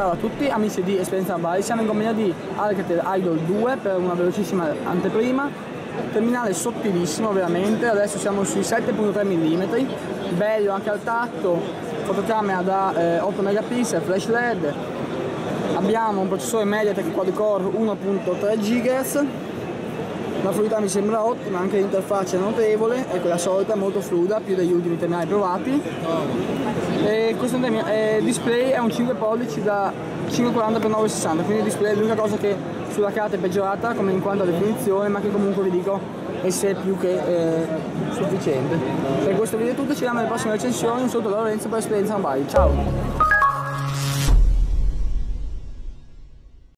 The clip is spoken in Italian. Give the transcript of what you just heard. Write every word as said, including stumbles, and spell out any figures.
Ciao a tutti amici di Esperienza Mobile, siamo in compagnia di Alcatel Idol due per una velocissima anteprima. Terminale sottilissimo veramente, adesso siamo sui sette virgola tre millimetri, bello anche al tatto, fotocamera da eh, otto megapixel, flash led, abbiamo un processore MediaTek quad-core uno virgola tre gigahertz, la fluidità mi sembra ottima, anche l'interfaccia è notevole, è quella solita, molto fluida, più degli ultimi terminali provati. E questo eh, display è un cinque pollici da cinque virgola quaranta per nove virgola sessanta, quindi il display è l'unica cosa che sulla carta è peggiorata come in quanto a definizione, ma che comunque vi dico essere più che eh, sufficiente. Per questo video è tutto, ci vediamo nelle prossime recensioni, un saluto da Lorenzo per Esperienza Mobile, ciao!